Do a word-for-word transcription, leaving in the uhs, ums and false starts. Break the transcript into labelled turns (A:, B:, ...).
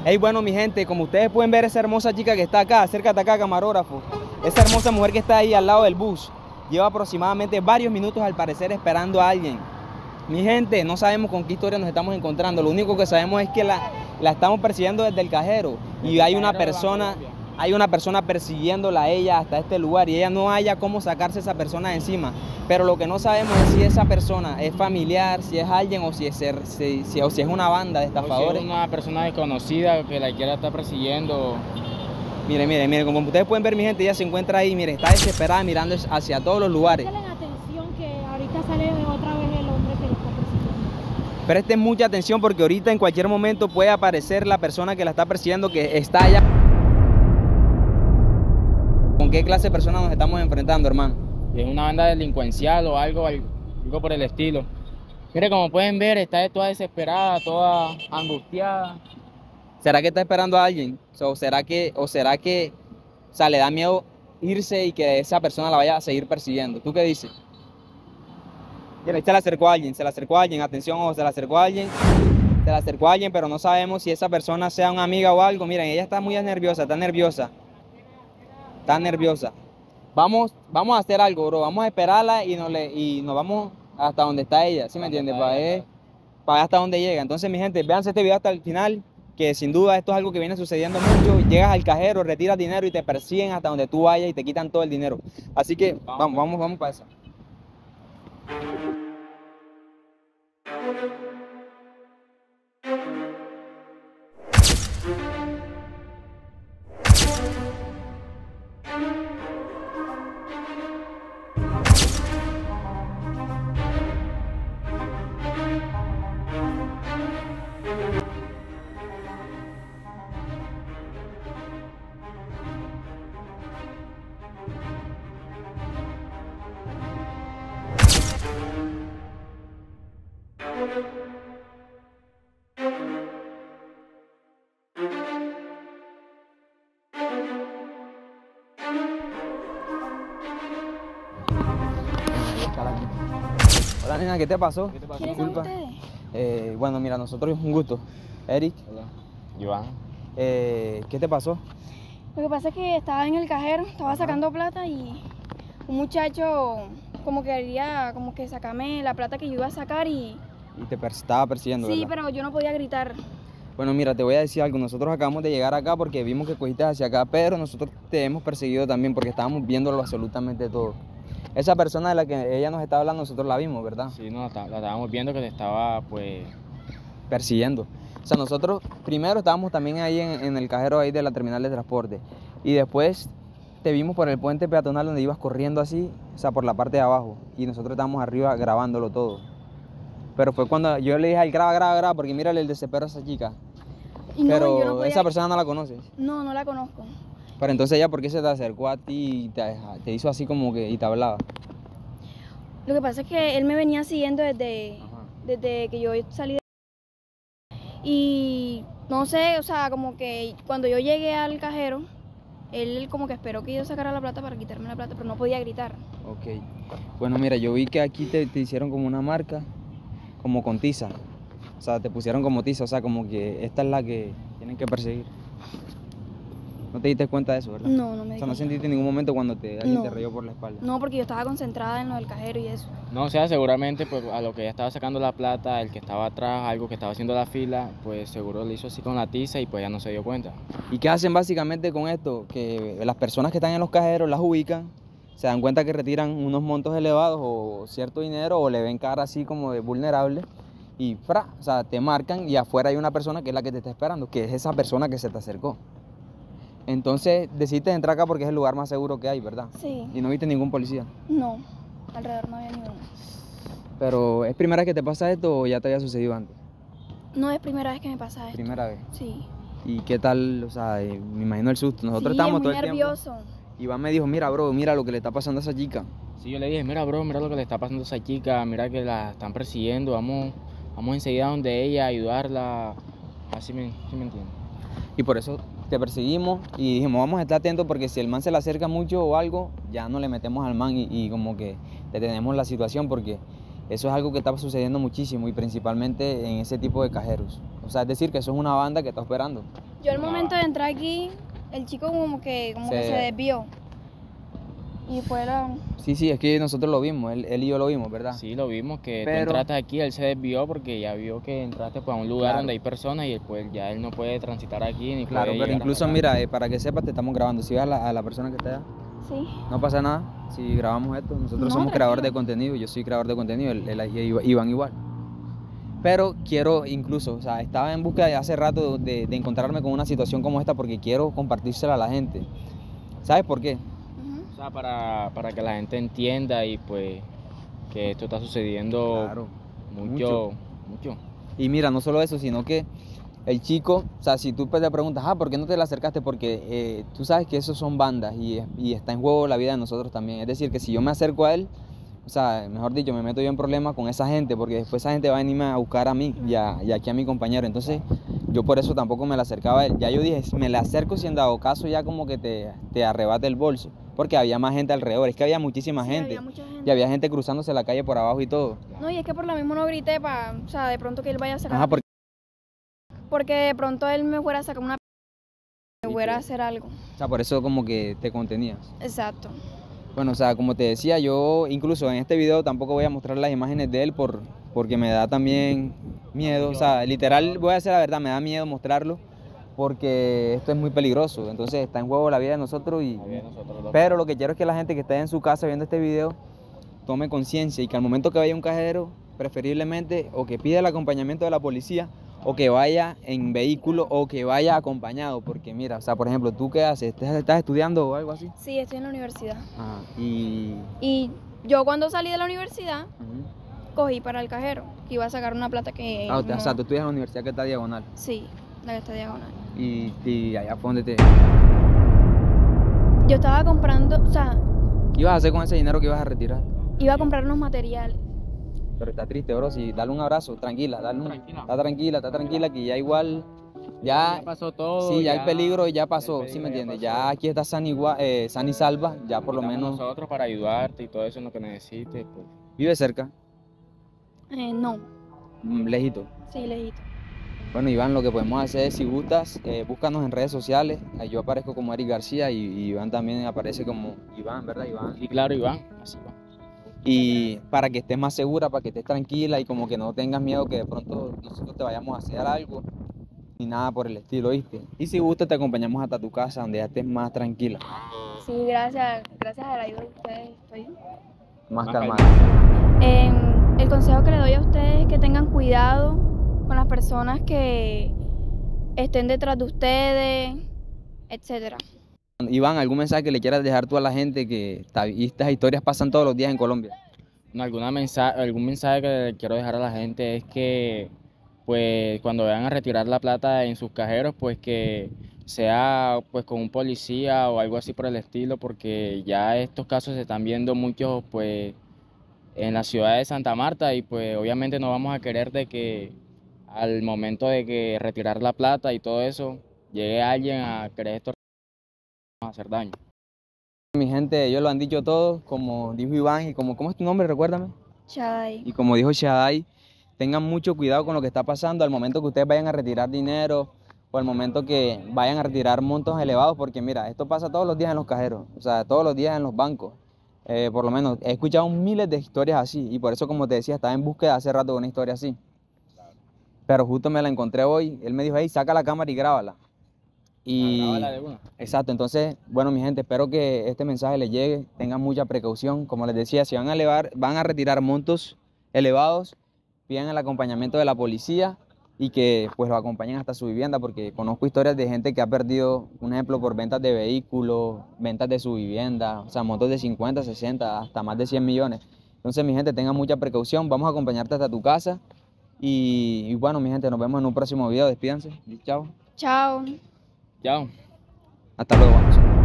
A: Hey, bueno, mi gente, como ustedes pueden ver, esa hermosa chica que está acá, acércate acá, camarógrafo. Esa hermosa mujer que está ahí al lado del bus, lleva aproximadamente varios minutos al parecer esperando a alguien. Mi gente, no sabemos con qué historia nos estamos encontrando. Lo único que sabemos es que la, la estamos persiguiendo desde el cajero. Y hay una persona, hay una persona persiguiéndola a ella hasta este lugar. Y ella no haya cómo sacarse a esa persona de encima. Pero lo que no sabemos es si esa persona es familiar, si es alguien o si es, si, si, o si es una banda de estafadores.
B: O si es una persona desconocida que la quiera estar persiguiendo.
A: Mire, mire, mire, como ustedes pueden ver, mi gente, ella se encuentra ahí, mire, está desesperada mirando hacia todos los lugares.
C: Presten atención que ahorita sale otra vez el hombre que la está persiguiendo.
A: Presten mucha atención porque ahorita en cualquier momento puede aparecer la persona que la está persiguiendo, que está allá. ¿Con qué clase de personas nos estamos enfrentando, hermano?
B: Es una banda delincuencial o algo, algo por el estilo. Mire, como pueden ver, está toda desesperada, toda angustiada.
A: ¿Será que está esperando a alguien? O será que, o será que, o sea, le da miedo irse y que esa persona la vaya a seguir persiguiendo? ¿Tú qué dices? Mira, se le acercó a alguien, se le acercó a alguien, atención, o se le acercó a alguien, se le acercó a alguien, pero no sabemos si esa persona sea una amiga o algo. Miren, ella está muy nerviosa, está nerviosa, está nerviosa. Vamos, vamos a hacer algo, bro, vamos a esperarla y nos, le, y nos vamos hasta donde está ella, ¿sí me entiendes? Para ver, para ver hasta dónde llega. Entonces, mi gente, véanse este video hasta el final, que sin duda esto es algo que viene sucediendo mucho. Llegas al cajero, retiras dinero y te persiguen hasta donde tú vayas y te quitan todo el dinero. Así que vamos, vamos, vamos para eso. Hola, nena, ¿qué te pasó?
B: ¿Qué te pasó?
C: ¿Quiénes son
A: Disculpa.
C: ustedes?
A: Eh, bueno, mira, nosotros un gusto. Eric,
B: Hola. Joan.
A: eh, ¿qué te pasó?
C: Lo que pasa es que estaba en el cajero, estaba
A: Ajá.
C: sacando plata y un muchacho como que quería como que sacarme la plata que yo iba a sacar y...
A: Y te per- estaba persiguiendo,
C: Sí,
A: ¿verdad?
C: pero yo no podía gritar.
A: Bueno, mira, te voy a decir algo. Nosotros acabamos de llegar acá porque vimos que cogiste hacia acá, pero nosotros te hemos perseguido también porque estábamos viéndolo absolutamente todo. Esa persona de la que ella nos estaba hablando, nosotros la vimos, ¿verdad?
B: Sí, no, la, la estábamos viendo que te estaba, pues...
A: Persiguiendo. O sea, nosotros primero estábamos también ahí en, en el cajero ahí de la terminal de transporte. Y después te vimos por el puente peatonal donde ibas corriendo así, o sea, por la parte de abajo. Y nosotros estábamos arriba grabándolo todo. Pero fue cuando yo le dije al graba, graba, graba, porque mírale el desespero a esa chica.
C: Y no,
A: Pero
C: yo no podía...
A: esa persona no la conoces.
C: No, no la conozco.
A: Pero entonces ella, ¿por qué se te acercó a ti y te, te hizo así como que y te hablaba?
C: Lo que pasa es que él me venía siguiendo desde,
A: Ajá.
C: desde que yo salí de... Y no sé, o sea, como que cuando yo llegué al cajero, él como que esperó que yo sacara la plata para quitarme la plata, pero no podía gritar.
A: Ok. Bueno, mira, yo vi que aquí te, te hicieron como una marca, como con tiza. O sea, te pusieron como tiza, o sea, como que esta es la que tienen que perseguir. ¿No te diste cuenta de eso, verdad?
C: No, no me
A: O
C: di
A: sea, no
C: cuenta.
A: sentiste en ningún momento cuando te, alguien
C: No.
A: te rayó por la espalda.
C: No, porque yo estaba concentrada en lo del cajero y eso.
B: No, o sea, seguramente pues, a lo que ella estaba sacando la plata, el que estaba atrás, algo que estaba haciendo la fila, pues seguro le hizo así con la tiza y pues ya no se dio cuenta.
A: ¿Y qué hacen básicamente con esto? Que las personas que están en los cajeros las ubican, se dan cuenta que retiran unos montos elevados o cierto dinero o le ven cara así como de vulnerable y fra, o sea, te marcan y afuera hay una persona que es la que te está esperando, que es esa persona que se te acercó. Entonces decidiste entrar acá porque es el lugar más seguro que hay, ¿verdad?
C: Sí.
A: Y no viste ningún policía.
C: No, alrededor no había ninguno.
A: Pero ¿es primera vez que te pasa esto o ya te había sucedido antes?
C: No es primera vez que me pasa esto.
A: Primera vez.
C: Sí.
A: ¿Y qué tal? O sea, eh, me imagino el susto. Nosotros
C: Sí,
A: estábamos
C: es
A: todo
C: muy
A: el
C: nervioso.
A: tiempo. Iván me dijo, mira, bro, mira lo que le está pasando a esa chica.
B: Sí, yo le dije, mira bro, mira lo que le está pasando a esa chica, mira que la están persiguiendo, vamos, vamos enseguida donde ella, a ayudarla, así me, ¿sí me entiendes?
A: Y por eso te perseguimos y dijimos, vamos a estar atentos porque si el man se le acerca mucho o algo, ya no le metemos al man y, y como que detenemos la situación porque eso es algo que está sucediendo muchísimo y principalmente en ese tipo de cajeros. O sea, es decir, que eso es una banda que está operando.
C: Yo Yo al
B: No.
C: momento de entrar aquí, el chico como que, como que
A: Se-
C: se desvió. Y fue la...
A: Sí, sí, es que nosotros lo vimos, él, él y yo lo vimos, ¿verdad?
B: Sí, lo vimos, que tú
A: Pero-
B: entraste aquí, él se desvió porque ya vio que entraste pues, a un lugar
A: Claro.
B: donde hay personas y pues ya él no puede transitar aquí ni
A: Claro,
B: puede
A: pero
B: llegar
A: incluso
B: hasta acá.
A: mira, eh, para que sepas, te estamos grabando. Si ves a la, a la persona que está allá,
C: Sí.
A: no pasa nada si grabamos esto. Nosotros
C: No,
A: somos creadores de
C: tranquilo.
A: contenido, yo soy creador de contenido, el, el- el- Iván igual. Pero quiero incluso, o sea, estaba en busca de hace rato de, de encontrarme con una situación como esta porque quiero compartírsela a la gente. ¿Sabes por qué?
C: Ujú.
B: O sea, para, para que la gente entienda y pues que esto está sucediendo
A: Claro.
B: mucho, mucho.
A: Y mira, no solo eso, sino que el chico, o sea, si tú pues te preguntas, ah, ¿por qué no te le acercaste? Porque eh, tú sabes que esos son bandas y, y está en juego la vida de nosotros también. Es decir, que si yo me acerco a él, o sea, mejor dicho, me meto yo en problemas con esa gente, porque después esa gente va a venirme a buscar a mí y, a- y aquí a mi compañero. Entonces, yo por eso tampoco me le acercaba a él. Ya yo dije, si me le acerco si en dado caso ya como que te, te arrebate el bolso, porque había más gente alrededor, es que había muchísima
C: Sí,
A: gente.
C: había mucha gente.
A: Y había gente cruzándose la calle por abajo y todo.
C: No, y es que por lo mismo no grité para, o sea, de pronto que él vaya a sacar...
A: Ajá, porque
C: Porque de pronto él me fuera a sacar una... me
A: Y
C: fuera a
A: que-
C: hacer algo.
A: o sea, por eso como que te contenías.
C: Exacto.
A: Bueno, o sea, como te decía, yo incluso en este video tampoco voy a mostrar las imágenes de él por, porque me da también miedo. O sea, literal, voy a decir la verdad, me da miedo mostrarlo porque esto es muy peligroso. Entonces está en juego la vida de nosotros y...
B: La vida de nosotros dos.
A: Pero lo que quiero es que la gente que esté en su casa viendo este video tome conciencia y que al momento que vaya a un cajero, preferiblemente o que pida el acompañamiento de la policía o que vaya en vehículo o que vaya acompañado. Porque mira, o sea, por ejemplo, ¿tú qué haces? ¿Estás, estás estudiando o algo así?
C: Sí, estoy en la universidad.
A: Ajá. Y...
C: Y yo cuando salí de la universidad,
A: Ujú.
C: cogí para el cajero, que iba a sacar una plata que...
A: Ah, o
C: no-
A: sea, tú estudias en la universidad que está diagonal.
C: Sí, la que está diagonal.
A: Y, y allá fue donde te...
C: Yo estaba comprando, o sea,
A: ¿Qué ibas a hacer con ese dinero que ibas a retirar?
C: iba a comprar unos materiales.
A: Pero está triste, bro. Sí, dale un abrazo, tranquila, dale un...
B: Tranquila.
A: Está tranquila, está tranquila, que ya igual... Ya,
B: Ya pasó todo.
A: sí, ya, el peligro ya pasó,
B: el
A: ¿sí me
B: peligro
A: entiendes?
B: ya pasó.
A: Ya aquí está san, igua- eh, san y salva, ya por lo
B: Estamos
A: menos
B: nosotros para ayudarte y todo eso en lo que necesites. Pues.
A: vive cerca,
C: Eh, no,
A: mm, lejito.
C: sí, lejito.
A: Bueno, Iván, lo que podemos hacer es, si gustas, eh, búscanos en redes sociales. Ahí yo aparezco como Eric García y, y Iván también aparece como Iván, ¿verdad, Iván?
B: Y claro, Iván, así va.
A: Y para que estés más segura, para que estés tranquila y como que no tengas miedo que de pronto nosotros te vayamos a hacer algo ni nada por el estilo, ¿viste? Y si gusta te acompañamos hasta tu casa donde ya estés más tranquila,
C: Sí, gracias, gracias a la ayuda de ustedes estoy.
A: más
B: Más
A: calmada.
C: Eh, el consejo que le doy a ustedes es que tengan cuidado con las personas que estén detrás de ustedes, etcétera.
A: Iván, ¿algún mensaje que le quieras dejar tú a la gente que esta- y estas historias pasan todos los días en Colombia?
B: No, alguna mensa- algún mensaje que le quiero dejar a la gente es que pues cuando vayan a retirar la plata en sus cajeros, pues que sea pues con un policía o algo así por el estilo, porque ya estos casos se están viendo muchos pues en la ciudad de Santa Marta y pues obviamente no vamos a querer de que al momento de que retirar la plata y todo eso llegue alguien a querer esto a hacer daño.
A: Mi gente, ellos lo han dicho todo, como dijo Iván y como, ¿cómo es tu nombre? Recuérdame.
C: Chai.
A: Y como dijo Shaddai, tengan mucho cuidado con lo que está pasando al momento que ustedes vayan a retirar dinero o al momento que vayan a retirar montos elevados, porque mira, esto pasa todos los días en los cajeros, o sea, todos los días en los bancos. Eh, por lo menos he escuchado miles de historias así y por eso, como te decía, estaba en búsqueda hace rato de una historia así. Pero justo me la encontré hoy, él me dijo, hey, saca la cámara y grábala. Y...
B: Grábala de una.
A: Exacto, entonces, bueno, mi gente, espero que este mensaje les llegue, tengan mucha precaución, como les decía, si van a elevar, van a retirar montos elevados, pidan el acompañamiento de la policía y que pues lo acompañen hasta su vivienda, porque conozco historias de gente que ha perdido, un ejemplo, por ventas de vehículos, ventas de su vivienda, o sea, montos de cincuenta, sesenta, hasta más de cien millones. Entonces, mi gente, tengan mucha precaución, vamos a acompañarte hasta tu casa y, y bueno, mi gente, nos vemos en un próximo video, despídanse, chao,
C: Chao.
B: Chao.
A: hasta luego.